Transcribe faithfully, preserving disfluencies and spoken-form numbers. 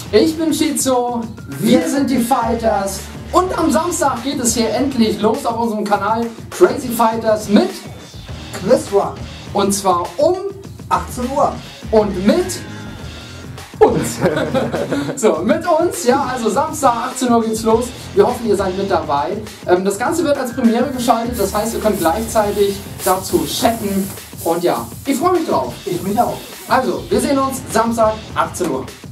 Ich bin Shizo, wir sind die Fighters und am Samstag geht es hier endlich los auf unserem Kanal Crazy Fighters mit Quiz Run. Und zwar um achtzehn Uhr. Und mit uns. So, mit uns, ja, also Samstag achtzehn Uhr geht's los. Wir hoffen, ihr seid mit dabei. Das Ganze wird als Premiere geschaltet, das heißt, ihr könnt gleichzeitig dazu chatten. Und ja, ich freue mich drauf. Ich mich auch. Also, wir sehen uns Samstag achtzehn Uhr.